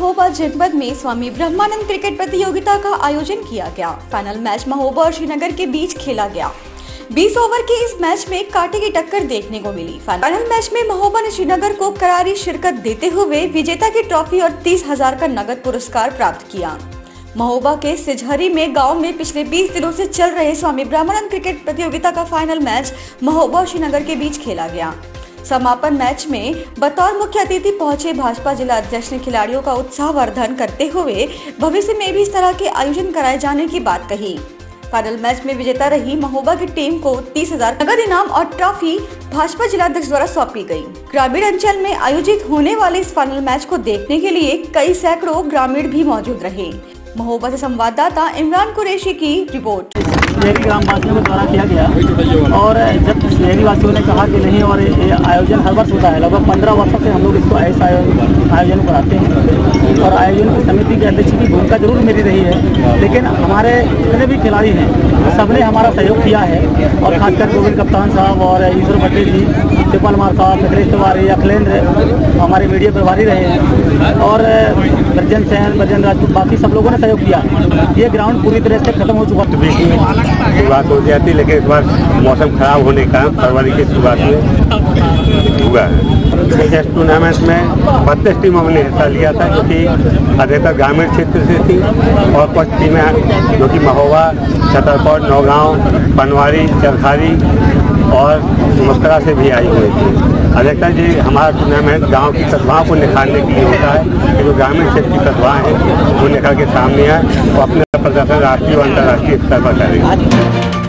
महोबा जनपद में स्वामी ब्रह्मानंद क्रिकेट प्रतियोगिता का आयोजन किया गया। फाइनल मैच महोबा और श्रीनगर के बीच खेला गया। 20 ओवर के इस मैच में कांटे की टक्कर देखने को मिली। फाइनल मैच में महोबा ने श्रीनगर को करारी शिरकत देते हुए विजेता की ट्रॉफी और 30,000 का नगद पुरस्कार प्राप्त किया। महोबा के सिझरी में गांव में पिछले 20 दिनों से चल रहे स्वामी ब्रह्मानंद क्रिकेट प्रतियोगिता का फाइनल मैच महोबा और श्रीनगर के बीच खेला गया। समापन मैच में बतौर मुख्य अतिथि पहुंचे भाजपा जिला अध्यक्ष ने खिलाड़ियों का उत्साहवर्धन करते हुए भविष्य में भी इस तरह के आयोजन कराए जाने की बात कही। फाइनल मैच में विजेता रही महोबा की टीम को 30,000 नगद इनाम और ट्रॉफी भाजपा जिलाध्यक्ष द्वारा सौंपी गई। ग्रामीण अंचल में आयोजित होने वाले इस फाइनल मैच को देखने के लिए कई सैकड़ों ग्रामीण भी मौजूद रहे। महोबा से संवाददाता इमरान कुरैशी की रिपोर्ट। शहरी ग्रामवासियों के द्वारा किया गया और जब शहरी वासियों ने कहा कि नहीं, और ये आयोजन हर वर्ष होता है, लगभग 15 वर्षों से हम लोग इसको ऐसा आयोजन कराते हैं और आयोजन की समिति के अध्यक्ष की भूमिका जरूर मेरी रही है, लेकिन हमारे जितने भी खिलाड़ी हैं सबने हमारा सहयोग किया है और खासकर गोविंद कप्तान साहब और ईश्वर पटेल जी, शिवपाल मार साहब, मिथिलेश तिवारी, अखिलेंद्र हमारे मीडिया प्रभारी रहे हैं और ब्रजेंद्र सैन, ब्रजेंद्र राजपूत, बाकी सब लोगों ने सहयोग किया। ये ग्राउंड पूरी तरह से खत्म हो चुका शुरुआत हो जाती, लेकिन इस बार मौसम खराब होने का फरवरी की शुरुआत में हुआ है। इस टूर्नामेंट में 32 टीमों ने हिस्सा लिया था, क्योंकि अधिकतर ग्रामीण क्षेत्र से थी और कुछ टीमें जो कि महोबा, छतरपुर, नौगांव, पनवाड़ी, चरखारी और मुस्करा से भी आई हुई थी। अधिकतर जी हमारा टूर्नामेंट गांव की प्रतिभाओं को निखारने के लिए होता है कि जो ग्रामीण क्षेत्र की प्रतिभाएं हैं वो निखर के सामने आए और अपने प्रदर्शन राष्ट्रीय और अंतर्राष्ट्रीय स्तर पर करेंगे।